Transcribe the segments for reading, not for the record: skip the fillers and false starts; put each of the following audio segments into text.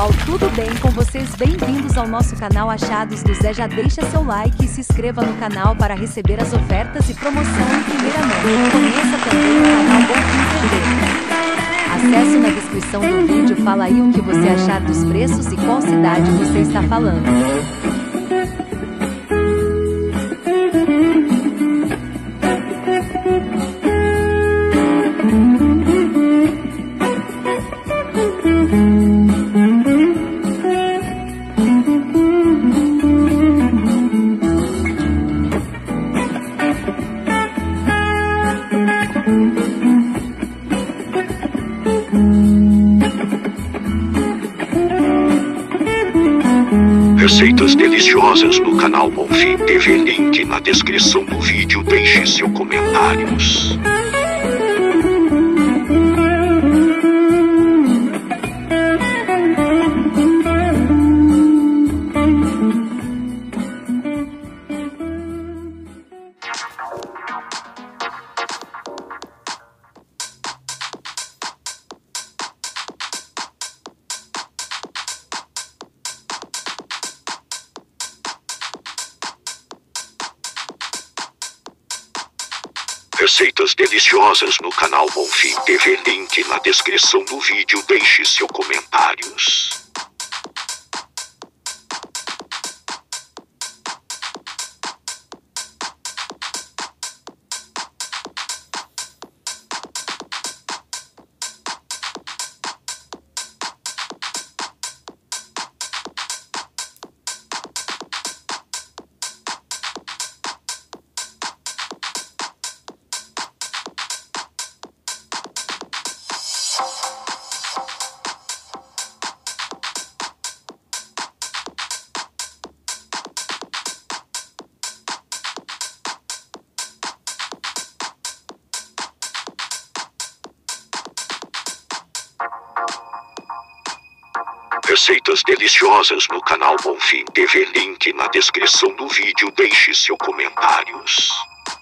pessoal, tudo bem com vocês? Bem-vindos ao nosso canal Achados do Zé. Já deixa seu like e se inscreva no canal para receber as ofertas e promoção em primeira mão. Conheça também o canal Bonfim TV. Acesse na descrição do vídeo, fala aí o que você achar dos preços e qual cidade você está falando. Receitas deliciosas no canal Bonfim TV. Link na descrição do vídeo. Deixe seus comentários. Receitas deliciosas no canal Bonfim TV. Link na descrição do vídeo. Deixe seus comentários. Receitas deliciosas no canal Bonfim TV. Link na descrição do vídeo. Deixe seus comentários.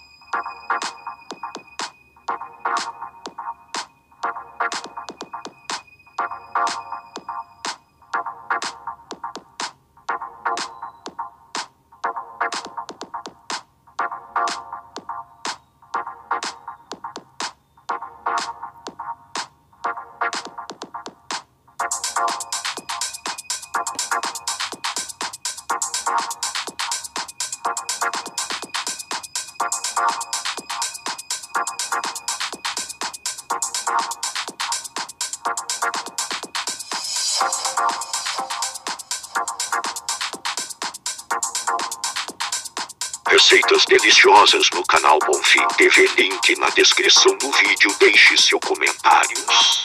Receitas deliciosas no canal Bonfim TV. Link na descrição do vídeo. Deixe seus comentários.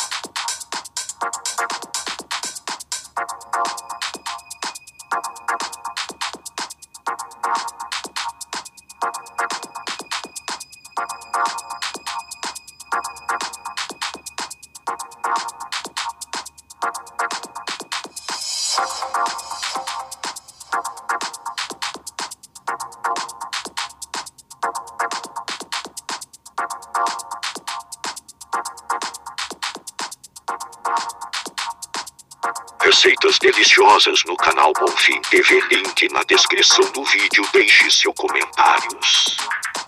Receitas deliciosas no canal Bonfim TV. Link na descrição do vídeo. Deixe seus comentários.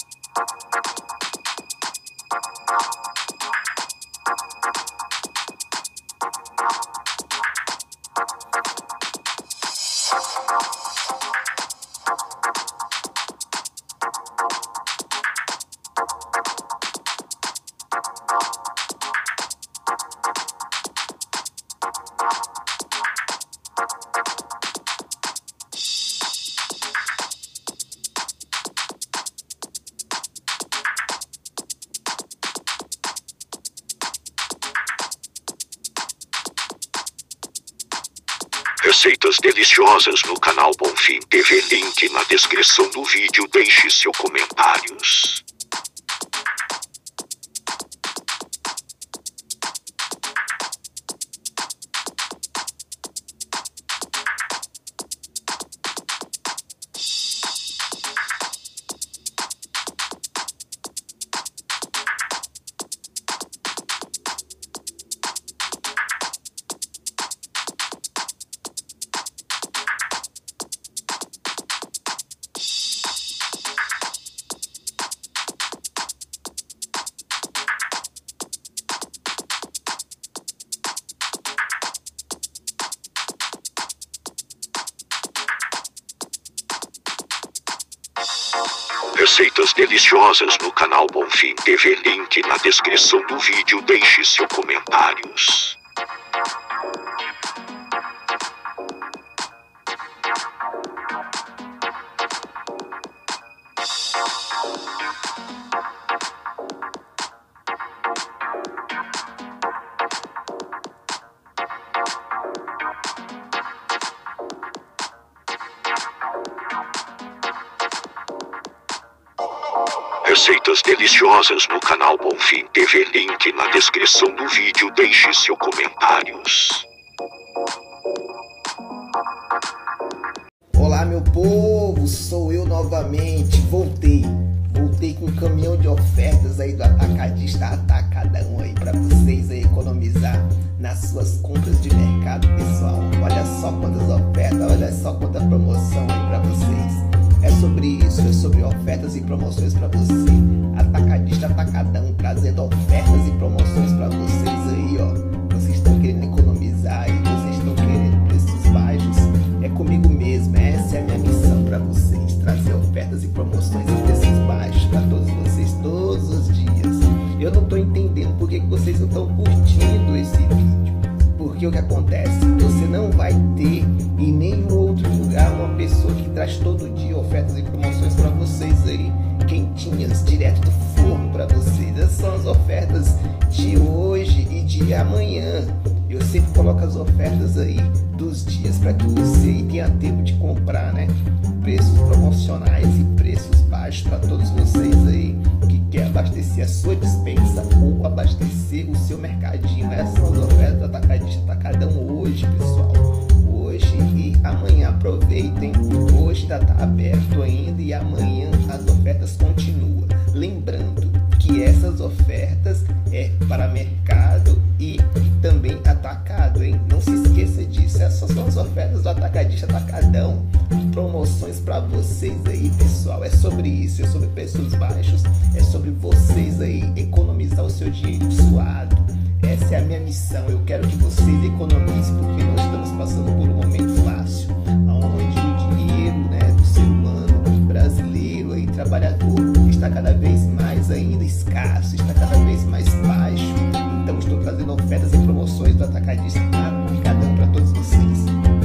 Receitas deliciosas no canal Bonfim TV. Link na descrição do vídeo. Deixe seus comentários. Receitas deliciosas no canal Bonfim TV. Link na descrição do vídeo. Deixe seus comentários. Receitas deliciosas no canal Bonfim TV. Link na descrição do vídeo. Deixe seus comentários. Olá, meu povo, sou eu novamente. Voltei com um caminhão de ofertas aí do Atacadista Atacadão aí pra vocês aí economizar nas suas compras de mercado, pessoal. Olha só quantas ofertas, olha só quanta promoção aí pra vocês. É sobre isso, é sobre ofertas e promoções pra você. Atacadista Atacadão trazendo ofertas e promoções pra vocês aí, ó. Vocês estão querendo economizar aí, vocês estão querendo preços baixos. É comigo mesmo, essa é a minha missão pra vocês. Trazer ofertas e promoções e preços baixos pra todos vocês, todos os dias. Eu não tô entendendo por que vocês não estão curtindo esse vídeo. Porque o que acontece? Você não vai ter em nenhum outro lugar uma pessoa que traz todo dia ofertas e promoções para vocês aí, quentinhas, direto do forno para vocês. Essas são as ofertas de hoje e de amanhã. Eu sempre coloco as ofertas aí dos dias para que você tenha tempo de comprar, né? Preços promocionais e preços baixos para todos vocês aí que quer abastecer a sua despensa ou abastecer o seu mercadinho. Essas são as ofertas do Atacadista Atacadão hoje, pessoal. Hoje e amanhã, aproveitem. Hoje ainda está aberto ainda e amanhã as ofertas continuam. Lembrando que essas ofertas é para mercado e também atacado, hein? Não se esqueça disso. Essas são as ofertas do Atacadista Atacadão. Promoções para vocês aí, pessoal. É sobre isso, é sobre preços baixos, é sobre vocês aí economizar o seu dinheiro suado. Essa é a minha missão. Eu quero que vocês economizem, porque nós estamos passando por um momento fácil, onde o dinheiro, né, do ser humano brasileiro aí, trabalhador, está cada vez mais ainda escasso, está cada vez mais baixo. Então estou trazendo ofertas e promoções do Atacadista Atacadão para todos vocês.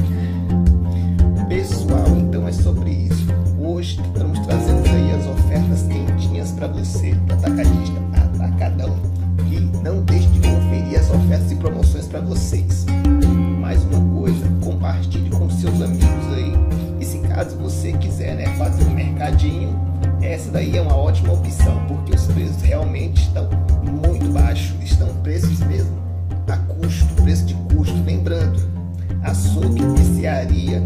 Pessoal, então é sobre isso. Hoje estamos trazendo aí as ofertas quentinhas para você do Atacadista Atacadão. E não deixe de conferir as ofertas e promoções para vocês. Mais uma coisa, compartilhe com seus amigos aí. E se caso você quiser, né, fazer um mercadinho, essa daí é uma ótima opção, porque os preços realmente estão muito baixos. Estão preços mesmo a custo, preço de custo. Lembrando, açougue, mercearia,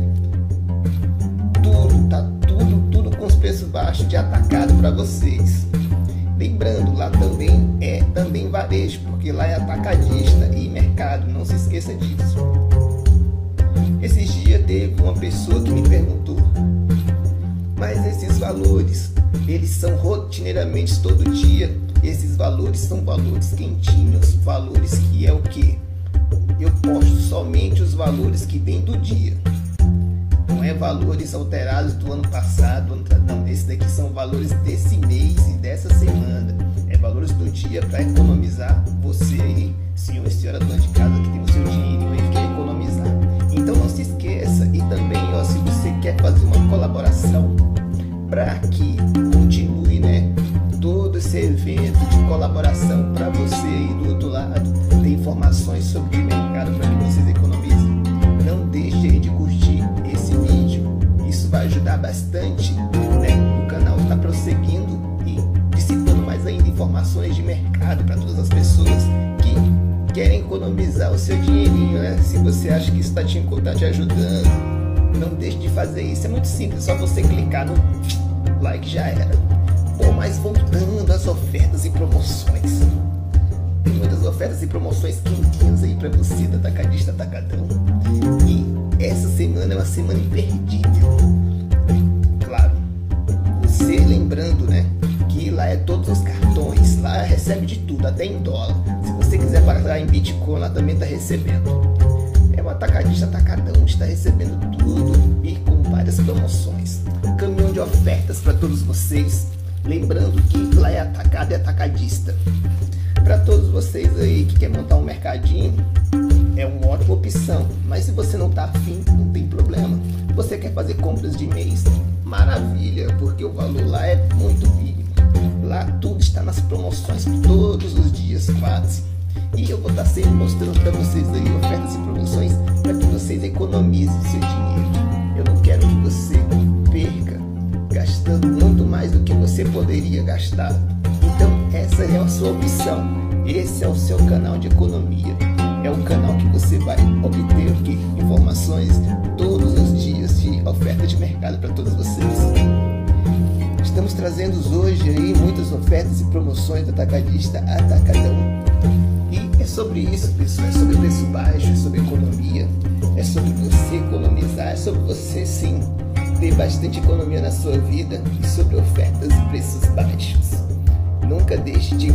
tudo com os preços baixos de atacado para vocês. Lembrando, lá também é varejo, porque lá é atacadista e mercado, não se esqueça disso. Esses dias teve uma pessoa que me perguntou: mas esses valores, eles são rotineiramente todo dia? Esses valores são valores quentinhos, valores que é o que? Eu posto somente os valores que vêm do dia. Não é valores alterados do ano passado, não. Esses daqui são valores desse mês e dessa semana. É valores do dia para economizar. Você aí, senhor e senhora dona de casa que tem o seu dinheiro e quer economizar. Então não se esqueça. E também, ó, se você quer fazer uma colaboração para que continue, né, todo esse evento de colaboração para você aí do outro lado, tem informações sobre o mercado para que vocês economizem. Não deixe aí de curtir esse vídeo, isso vai ajudar bastante, né? O canal está prosseguindo e dissipando mais ainda informações de mercado para todas as pessoas que querem economizar o seu dinheirinho, né? Se você acha que isso está te ajudando, não deixe de fazer isso. É muito simples, só você clicar no like, já era. Bom, mas voltando às ofertas e promoções, tem muitas ofertas e promoções quentinhas aí para você da Atacadista Atacadão. E essa semana é uma semana imperdível. Claro, você lembrando, né, que lá é todos os cartões, lá recebe de tudo, até em dólar. Se você quiser pagar em Bitcoin, lá também está recebendo. É o Atacadista Atacadão, está recebendo tudo e com várias promoções. Caminhão de ofertas para todos vocês. Lembrando que lá é atacado e atacadista. Para todos vocês aí que quer montar um mercadinho, é uma ótima opção. Mas se você não tá afim, não tem problema. Você quer fazer compras de mês? Maravilha, porque o valor lá é muito mínimo. Lá tudo está nas promoções todos os dias quase. E eu vou estar sempre mostrando para vocês aí ofertas e promoções para que vocês economizem seu dinheiro. Eu não quero que você perca gastando muito mais do que você poderia gastar. Então essa é a sua opção. Esse é o seu canal de economia. É um canal que você vai obter aqui informações todos os dias de oferta de mercado para todos vocês. Estamos trazendo hoje aí muitas ofertas e promoções do atacadista Atacadão. E é sobre isso, pessoal. É sobre preço baixo, é sobre economia, é sobre você economizar, é sobre você sim ter bastante economia na sua vida e sobre ofertas e preços baixos. Nunca deixe de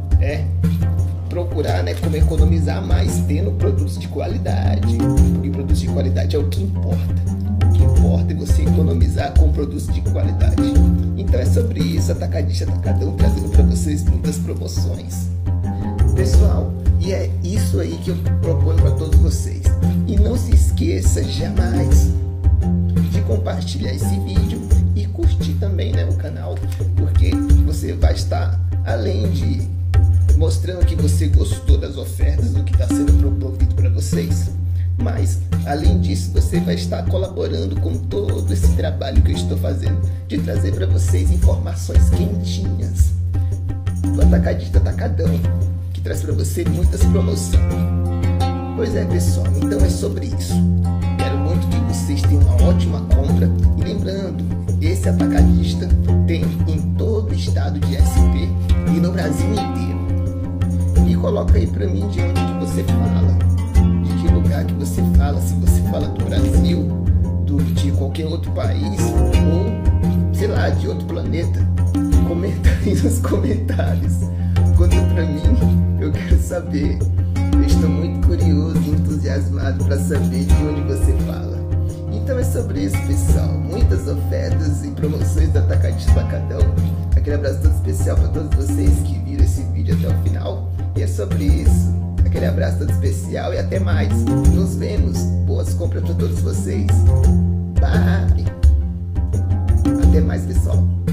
procurar como economizar mais tendo produtos de qualidade, porque produtos de qualidade é o que importa. O que importa é você economizar com produtos de qualidade. Então é sobre isso, Atacadista Atacadão trazendo para vocês muitas promoções. Pessoal, e é isso aí que eu proponho para todos vocês. E não se esqueça jamais de compartilhar esse vídeo e curtir também o canal, porque você vai estar, além de mostrando que você gostou das ofertas, do que está sendo promovido para vocês, mas além disso você vai estar colaborando com todo esse trabalho que eu estou fazendo de trazer para vocês informações quentinhas do Atacadista Atacadão, que traz para você muitas promoções. Pois é, pessoal, então é sobre isso. Quero muito que vocês tenham uma ótima compra. E lembrando, esse atacadista tem em todo o estado de SP e no Brasil inteiro. E coloca aí pra mim de onde que você fala, de que lugar que você fala, se você fala do Brasil, de qualquer outro país, ou sei lá, de outro planeta. Comenta aí nos comentários, conta pra mim, eu quero saber. Eu estou muito curioso e entusiasmado para saber de onde você fala. Então é sobre isso, pessoal. Muitas ofertas e promoções do Atacadista Atacadão. Aquele abraço todo especial para todos vocês que viram esse vídeo até o final. E é sobre isso. Aquele abraço todo especial e até mais. Nos vemos. Boas compras para todos vocês. Bye. Até mais, pessoal.